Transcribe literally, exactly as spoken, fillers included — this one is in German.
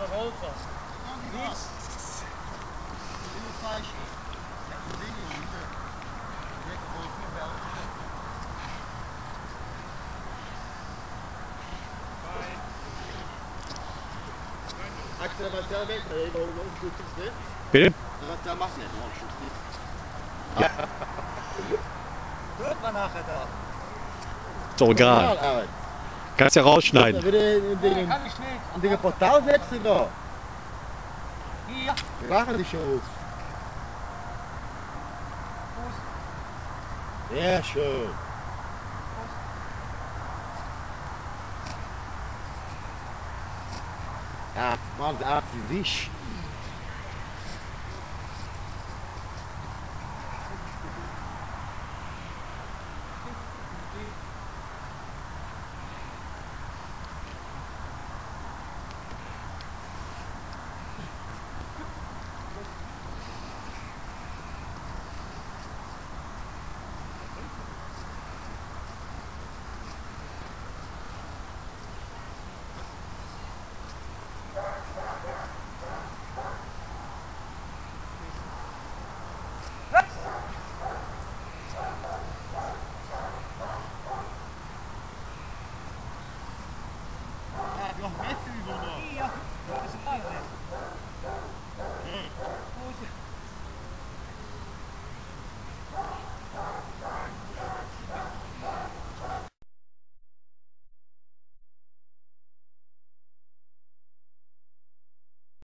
noch over. Nichts. Axel, was der weg? Der geht oben auf, tut es nicht. Bitte? Was der macht nicht, oh, schon nicht. Ja. Hört man nachher da. So, egal. Arbeit. Kannst ja rausschneiden. Da wieder in Nee, den, kann ich nicht. in den Portal setzen da. Hier. Wir machen die schon aus. Sehr schön. Ja, man, der Arzt ist wisch.